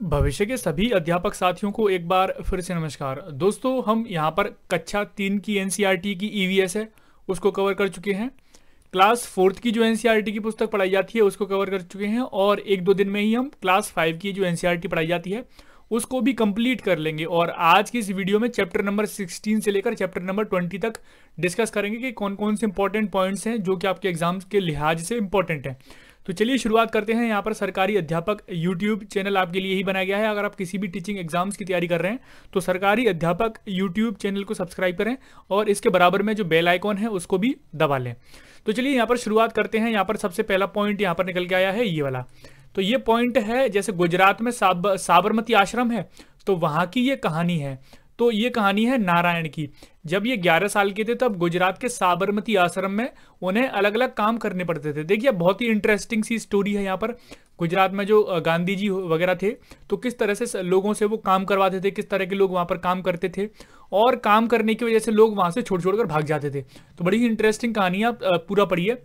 भविष्य के सभी अध्यापक साथियों को एक बार फिर से नमस्कार। दोस्तों, हम यहाँ पर कक्षा 3 की एनसीईआरटी की ईवीएस है उसको कवर कर चुके हैं। क्लास 4 की जो एनसीईआरटी की पुस्तक पढ़ाई जाती है उसको कवर कर चुके हैं, और एक दो दिन में ही हम क्लास 5 की जो एनसीईआरटी पढ़ाई जाती है उसको भी कंप्लीट कर लेंगे। और आज की इस वीडियो में चैप्टर नंबर 16 से लेकर चैप्टर नंबर 20 तक डिस्कस करेंगे कि कौन कौन से इंपॉर्टेंट पॉइंट्स हैं जो कि आपके एग्जाम्स के लिहाज से इंपॉर्टेंट हैं। तो चलिए शुरुआत करते हैं। यहाँ पर सरकारी अध्यापक यूट्यूब चैनल आपके लिए ही बनाया गया है। अगर आप किसी भी टीचिंग एग्जाम्स की तैयारी कर रहे हैं तो सरकारी अध्यापक यूट्यूब चैनल को सब्सक्राइब करें और इसके बराबर में जो बेल आइकॉन है उसको भी दबा लें। तो चलिए यहाँ पर शुरुआत करते हैं। यहाँ पर सबसे पहला पॉइंट यहाँ पर निकल के आया है ये वाला। तो ये पॉइंट है, जैसे गुजरात में साबरमती आश्रम है तो वहाँ की ये कहानी है। तो ये कहानी है नारायण की। जब ये 11 साल के थे तब गुजरात के साबरमती आश्रम में उन्हें अलग अलग काम करने पड़ते थे। देखिए, बहुत ही इंटरेस्टिंग सी स्टोरी है। यहाँ पर गुजरात में जो गांधी जी वगैरह थे तो किस तरह से लोगों से वो काम करवाते थे, किस तरह के लोग वहाँ पर काम करते थे, और काम करने की वजह से लोग वहाँ से छोड़ छोड़कर भाग जाते थे। तो बड़ी ही इंटरेस्टिंग कहानी, आप पूरा पढ़िए।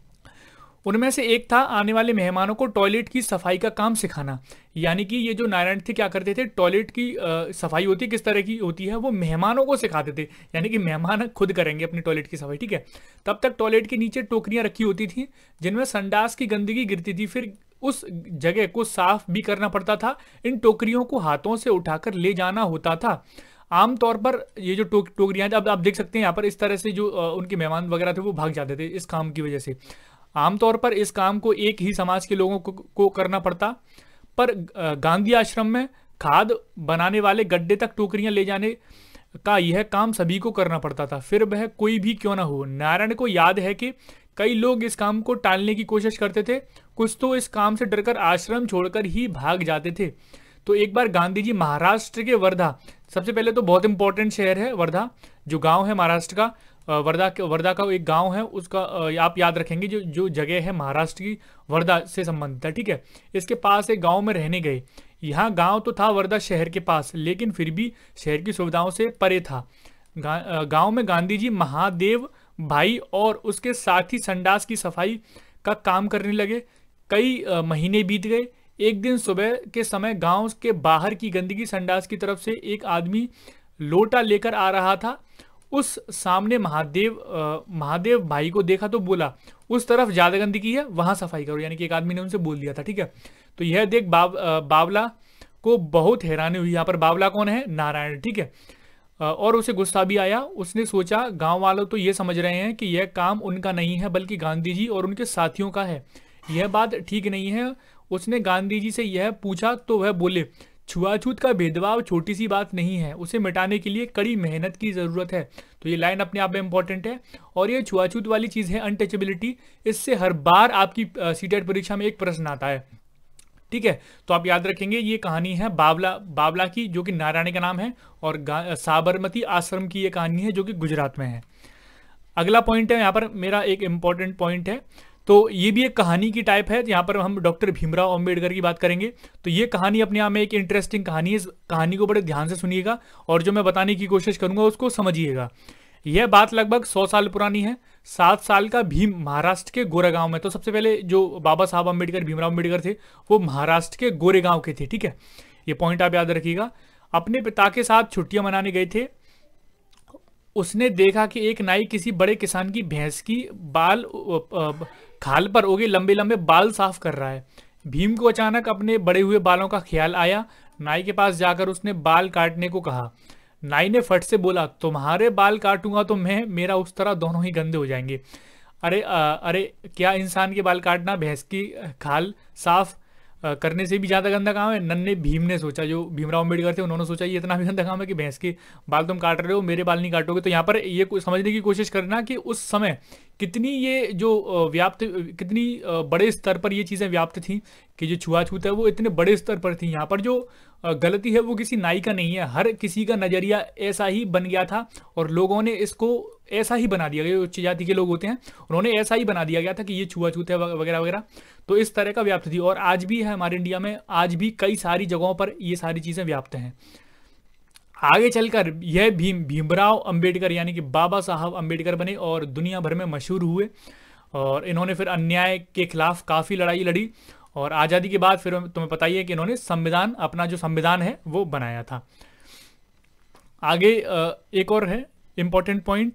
उनमें से एक था आने वाले मेहमानों को टॉयलेट की सफाई का काम सिखाना। यानी कि ये जो नारायण थे क्या करते थे, टॉयलेट की सफाई होती है किस तरह की होती है वो मेहमानों को सिखाते थे। यानी कि मेहमान खुद करेंगे अपनी टॉयलेट की सफाई, ठीक है। तब तक टॉयलेट के नीचे टोकरियां रखी होती थी जिनमें संडास की गंदगी गिरती थी, फिर उस जगह को साफ भी करना पड़ता था। इन टोकरियों को हाथों से उठाकर ले जाना होता था। आमतौर पर ये जो टोकरियां, अब आप देख सकते हैं यहाँ पर इस तरह से जो उनके मेहमान वगैरह थे वो भाग जाते थे इस काम की वजह से। आमतौर पर इस काम को एक ही समाज के लोगों को करना पड़ता, पर गांधी आश्रम में खाद बनाने वाले गड्ढे तक टोकरियां ले जाने का यह काम सभी को करना पड़ता था, फिर वह कोई भी क्यों ना हो। नारायण को याद है कि कई लोग इस काम को टालने की कोशिश करते थे, कुछ तो इस काम से डरकर आश्रम छोड़कर ही भाग जाते थे। तो एक बार गांधी जी महाराष्ट्र के वर्धा, सबसे पहले तो बहुत इंपॉर्टेंट शहर है वर्धा, जो गांव है महाराष्ट्र का, वर्धा का एक गांव है उसका आप याद रखेंगे। जो जगह है महाराष्ट्र की वर्धा से संबंधित है, ठीक है। इसके पास एक गांव में रहने गए। यहाँ गांव तो था वर्धा शहर के पास, लेकिन फिर भी शहर की सुविधाओं से परे था। गांव में गांधी जी महादेव भाई और उसके साथ ही संडास की सफाई का काम करने लगे। कई महीने बीत गए। एक दिन सुबह के समय गांव के बाहर की गंदगी संडास की तरफ से एक आदमी लोटा लेकर आ रहा था। उस सामने महादेव भाई को देखा तो बोला, उस तरफ ज्यादा गंदगी है वहां सफाई करो। यानी कि एक आदमी ने उनसे बोल दिया था, ठीक है। तो यह देख बावला को बहुत हैरानी हुई। यहाँ पर बावला कौन है? नारायण, ठीक है। और उसे गुस्सा भी आया। उसने सोचा गांव वालों तो ये समझ रहे हैं कि यह काम उनका नहीं है बल्कि गांधी जी और उनके साथियों का है, यह बात ठीक नहीं है। उसने गांधी जी से यह पूछा तो वह बोले, छुआछूत का भेदभाव छोटी सी बात नहीं है, उसे मिटाने के लिए कड़ी मेहनत की ज़रूरत है। तो ये लाइन अपने आप में इंपॉर्टेंट है। और ये छुआछूत वाली चीज़ है अनटचेबिलिटी, इससे हर बार आपकी सीटेट परीक्षा में एक प्रश्न आता है, ठीक है। तो आप याद रखेंगे ये कहानी है बावला की, जो कि नारायण का नाम है, और साबरमती आश्रम की ये कहानी है जो कि गुजरात में है। अगला पॉइंट है यहाँ पर मेरा एक इंपॉर्टेंट पॉइंट है। तो ये भी एक कहानी की टाइप है। यहाँ पर हम डॉक्टर भीमराव अंबेडकर की बात करेंगे। तो ये कहानी अपने आप में एक इंटरेस्टिंग कहानी है। इस कहानी को बड़े ध्यान से सुनिएगा और जो मैं बताने की कोशिश करूंगा उसको समझिएगा। यह बात लगभग 100 साल पुरानी है। 7 साल का भीम महाराष्ट्र के गोरेगांव में, तो सबसे पहले जो बाबा साहब अम्बेडकर भीमराव अम्बेडकर थे वो महाराष्ट्र के गोरेगांव के थे, ठीक है। ये पॉइंट आप याद रखिएगा। अपने पिता के साथ छुट्टियां मनाने गए थे। उसने देखा कि एक नाई किसी बड़े किसान की भैंस की खाल पर उगे लंबे लंबे बाल साफ कर रहा है। भीम को अचानक अपने बड़े हुए बालों का ख्याल आया। नाई के पास जाकर उसने बाल काटने को कहा। नाई ने फट से बोला, तुम्हारे बाल काटूंगा तो मेरा उस तरह दोनों ही गंदे हो जाएंगे। अरे क्या इंसान के बाल काटना भैंस की खाल साफ करने से भी ज़्यादा गंदा काम है? नन्हे भीम ने सोचा, जो भीमराव अम्बेडकर थे उन्होंने सोचा ये इतना भी गंदा काम है कि भैंस के बाल तुम काट रहे हो, मेरे बाल नहीं काटोगे। तो यहाँ पर ये समझने की कोशिश करना कि उस समय कितनी ये जो कितनी बड़े स्तर पर ये चीज़ें व्याप्त थी कि जो छुआछूत है वो इतने बड़े स्तर पर थी। यहाँ पर जो गलती है वो किसी नाई का नहीं है, हर किसी का नज़रिया ऐसा ही बन गया था और लोगों ने इसको ऐसा ही बना दिया गया। उच्च जाति के लोग होते हैं उन्होंने ऐसा ही बना दिया गया था कि ये छुआछूत है वगैरह वगैरह। तो इस तरह का व्याप्त थी और आज भी है हमारे इंडिया में, आज भी कई सारी जगहों पर ये सारी चीज़ें व्याप्त हैं। आगे चलकर यह भीमराव अंबेडकर यानी कि बाबा साहब अंबेडकर बने और दुनिया भर में मशहूर हुए। और इन्होंने फिर अन्याय के खिलाफ काफ़ी लड़ाई लड़ी और आज़ादी के बाद फिर तुम्हें पता ही है कि इन्होंने संविधान, अपना जो संविधान है वो बनाया था। आगे एक और है इंपॉर्टेंट पॉइंट,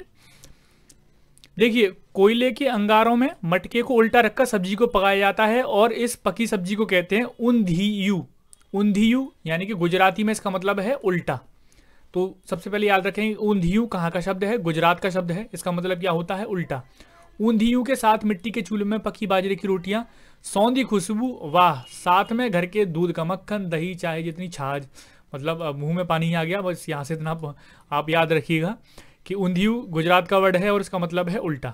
देखिए कोयले के अंगारों में मटके को उल्टा रखकर सब्जी को पकाया जाता है और इस पकी सब्जी को कहते हैं ऊंधियू। ऊंधियू यानी कि गुजराती में इसका मतलब है उल्टा। तो सबसे पहले याद रखें ऊंधियू कहाँ का शब्द है, गुजरात का शब्द है, इसका मतलब क्या होता है, उल्टा। ऊंधियू के साथ मिट्टी के चूल्हे में पकी बाजरे की रोटियां, सौंधी खुशबू, वाह, साथ में घर के दूध का मक्खन, दही, चाय जितनी छाछ, मतलब मुंह में पानी ही आ गया। बस यहाँ से इतना आप याद रखिएगा कि ऊंधियू गुजरात का वर्ड है और इसका मतलब है उल्टा।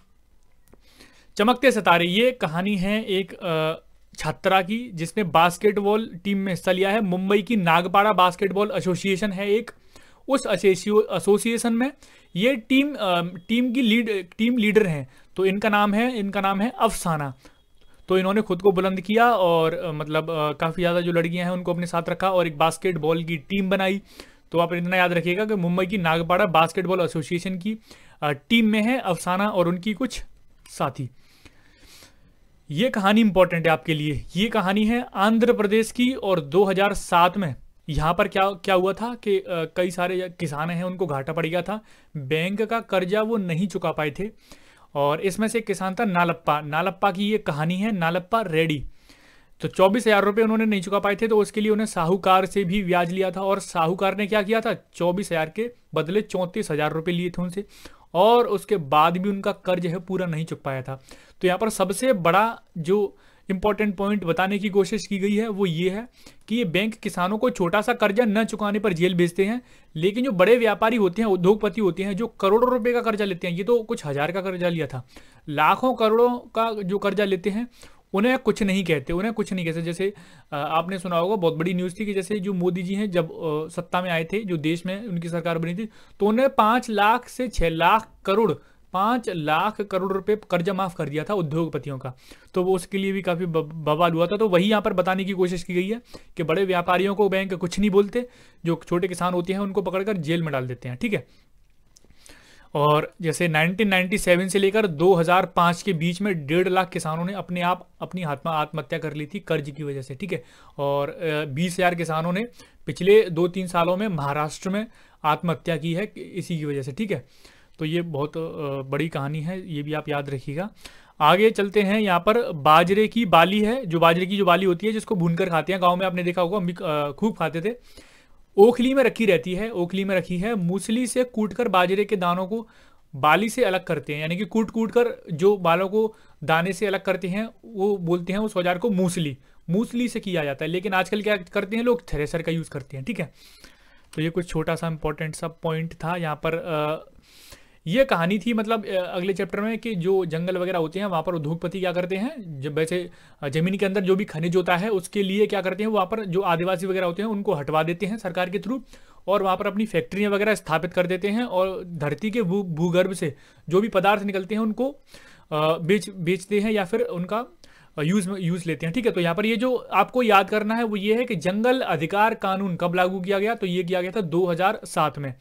चमकते सितारे, ये कहानी है एक छात्रा की जिसने बास्केटबॉल टीम में हिस्सा लिया है। मुंबई की नागपाड़ा बास्केटबॉल एसोसिएशन है एक, उस एसोसिएशन में ये टीम लीडर हैं। तो इनका नाम है अफसाना। तो इन्होंने खुद को बुलंद किया और मतलब काफ़ी ज़्यादा जो लड़कियां हैं उनको अपने साथ रखा और एक बास्केटबॉल की टीम बनाई। तो आप इतना याद रखिएगा कि मुंबई की नागपाड़ा बास्केटबॉल एसोसिएशन की टीम में है अफसाना और उनकी कुछ साथी। ये कहानी इंपॉर्टेंट है आपके लिए। ये कहानी है आंध्र प्रदेश की और 2007 में यहाँ पर क्या हुआ था कि कई सारे किसान हैं उनको घाटा पड़ गया था, बैंक का कर्जा वो नहीं चुका पाए थे और इसमें से एक किसान था नालप्पा की ये कहानी है, नालप्पा रेड्डी। तो 24,000 रुपये उन्होंने नहीं चुका पाए थे तो उसके लिए उन्हें साहूकार से भी ब्याज लिया था और साहूकार ने क्या किया था, 24,000 के बदले 34,000 रुपये लिए थे उनसे और उसके बाद भी उनका कर्ज है पूरा नहीं चुक पाया था। तो यहाँ पर सबसे बड़ा जो इंपॉर्टेंट पॉइंट बताने की कोशिश की गई है वो ये है कि ये बैंक किसानों को छोटा सा कर्जा न चुकाने पर जेल भेजते हैं, लेकिन जो बड़े व्यापारी होते हैं, उद्योगपति होते हैं जो करोड़ों रुपए का कर्जा लेते हैं, ये तो कुछ हजार का कर्जा लिया था, लाखों करोड़ों का जो कर्जा लेते हैं उन्हें कुछ नहीं कहते। जैसे आपने सुना होगा, बहुत बड़ी न्यूज़ थी कि जैसे जो मोदी जी हैं जब सत्ता में आए थे, जो देश में उनकी सरकार बनी थी, तो उन्हें 5 लाख से 6 लाख करोड़ 5 लाख करोड़ रुपए कर्जा माफ कर दिया था उद्योगपतियों का। तो वो उसके लिए भी काफ़ी बवाल हुआ था। तो वही यहाँ पर बताने की कोशिश की गई है कि बड़े व्यापारियों को बैंक कुछ नहीं बोलते, जो छोटे किसान होते हैं उनको पकड़कर जेल में डाल देते हैं, ठीक है। और जैसे 1997 से लेकर 2005 के बीच में 1.5 लाख किसानों ने अपनी आत्महत्या कर ली थी कर्ज की वजह से, ठीक है। और 20,000 किसानों ने पिछले 2-3 सालों में महाराष्ट्र में आत्महत्या की है इसी की वजह से, ठीक है। तो ये बहुत बड़ी कहानी है, ये भी आप याद रखिएगा। आगे चलते हैं। यहाँ पर बाजरे की बाली है, जो बाजरे की जो बाली होती है जिसको भूनकर खाते हैं, गाँव में आपने देखा होगा, हम खूब खाते थे। ओखली में रखी रहती है, ओखली में रखी है। मूसली से कूटकर बाजरे के दानों को बाली से अलग करते हैं, यानी कि कूट कर जो बालों को दाने से अलग करते हैं वो बोलते हैं उस औजार को मूसली से किया जाता है। लेकिन आजकल क्या करते हैं लोग, थ्रेसर का यूज़ करते हैं, ठीक है। तो ये कुछ छोटा सा इंपॉर्टेंट सा पॉइंट था यहाँ पर। ये कहानी थी मतलब अगले चैप्टर में कि जो जंगल वगैरह होते हैं वहाँ पर उद्योगपति क्या करते हैं, जब वैसे ज़मीन के अंदर जो भी खनिज होता है उसके लिए क्या करते हैं, वहाँ पर जो आदिवासी वगैरह होते हैं उनको हटवा देते हैं सरकार के थ्रू और वहाँ पर अपनी फैक्ट्रियाँ वगैरह स्थापित कर देते हैं और धरती के भूगर्भ से जो भी पदार्थ निकलते हैं उनको बेचते हैं या फिर उनका यूज़ लेते हैं, ठीक है। तो यहाँ पर ये जो आपको याद करना है वो ये है कि जंगल अधिकार कानून कब लागू किया गया, तो ये किया गया था 2007 में।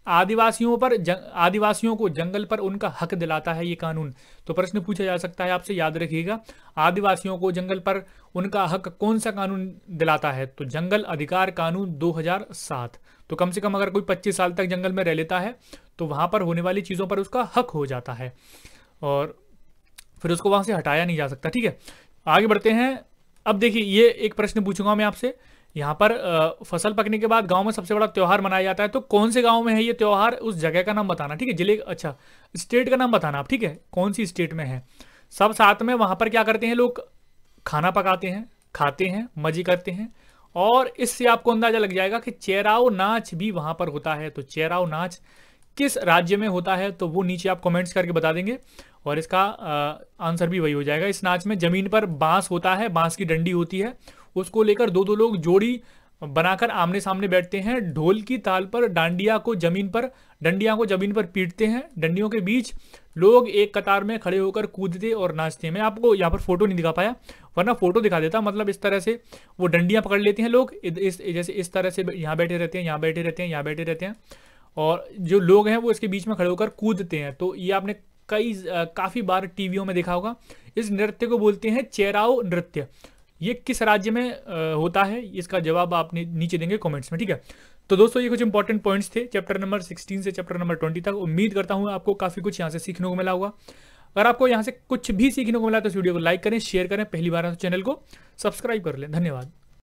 आदिवासियों को जंगल पर उनका हक दिलाता है ये कानून। तो प्रश्न पूछा जा सकता है आपसे, याद रखिएगा, आदिवासियों को जंगल पर उनका हक कौन सा कानून दिलाता है, तो जंगल अधिकार कानून 2007। तो कम से कम अगर कोई 25 साल तक जंगल में रह लेता है तो वहाँ पर होने वाली चीज़ों पर उसका हक हो जाता है और फिर उसको वहाँ से हटाया नहीं जा सकता, ठीक है। आगे बढ़ते हैं। अब देखिए, ये एक प्रश्न पूछूंगा मैं आपसे, यहाँ पर फसल पकने के बाद गांव में सबसे बड़ा त्यौहार मनाया जाता है, तो कौन से गांव में है ये त्यौहार, उस जगह का नाम बताना, ठीक है। जिले, अच्छा स्टेट का नाम बताना आप, ठीक है, कौन सी स्टेट में है। सब साथ में वहाँ पर क्या करते हैं, लोग खाना पकाते हैं, खाते हैं, मजे करते हैं और इससे आपको अंदाजा लग जाएगा कि चेराव नाच भी वहाँ पर होता है। तो चेराव नाच किस राज्य में होता है तो वो नीचे आप कमेंट्स करके बता देंगे और इसका आंसर भी वही हो जाएगा। इस नाच में जमीन पर बांस होता है, बांस की डंडी होती है, उसको लेकर दो लोग जोड़ी बनाकर आमने सामने बैठते हैं। ढोल की ताल पर डंडियां को जमीन पर पीटते हैं। डंडियों के बीच लोग एक कतार में खड़े होकर कूदते और नाचते हैं। मैं आपको यहाँ पर फोटो नहीं दिखा पाया, वरना फोटो दिखा देता। मतलब इस तरह से वो डंडियां पकड़ लेते हैं लोग, जैसे इस तरह से यहाँ बैठे रहते हैं, यहाँ बैठे रहते हैं, यहाँ बैठे रहते हैं और जो लोग हैं वो इसके बीच में खड़े होकर कूदते हैं। तो ये आपने काफ़ी बार टीवियों में देखा होगा। इस नृत्य को बोलते हैं चेराव नृत्य। ये किस राज्य में होता है, इसका जवाब आप नीचे देंगे कमेंट्स में, ठीक है। तो दोस्तों ये कुछ इंपॉर्टेंट पॉइंट्स थे चैप्टर नंबर 16 से चैप्टर नंबर 20 तक। उम्मीद करता हूँ आपको काफ़ी कुछ यहाँ से सीखने को मिला होगा। अगर आपको यहाँ से कुछ भी सीखने को मिला तो इस वीडियो को लाइक करें, शेयर करें, पहली बार चैनल को सब्सक्राइब कर लें। धन्यवाद।